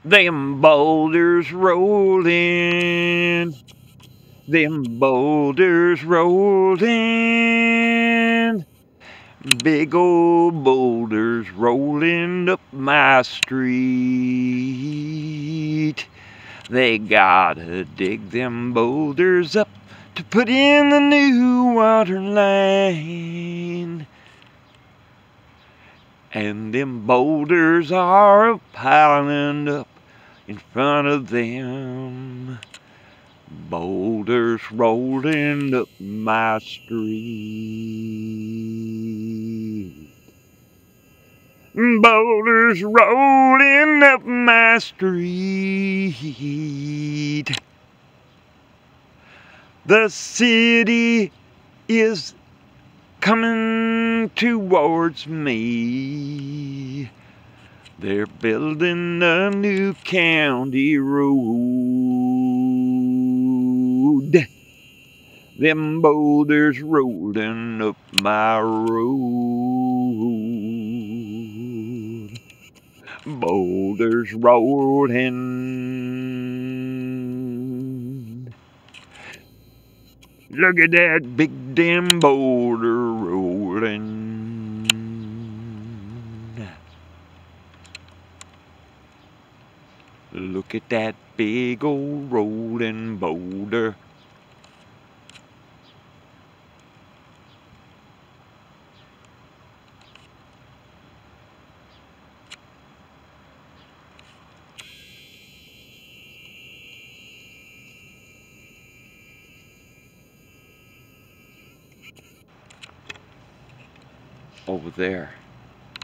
Them boulders rolling, them boulders rolling, big old boulders rolling up my street. They gotta dig them boulders up to put in the new water line. And them boulders are piling up in front of them. Boulders rolling up my street. Boulders rolling up my street. The city is coming towards me. They're building a new county road. Them boulders rolling up my road. Boulders rolling. Look at that big damn boulder rolling. Look at that big old rolling boulder. Over there.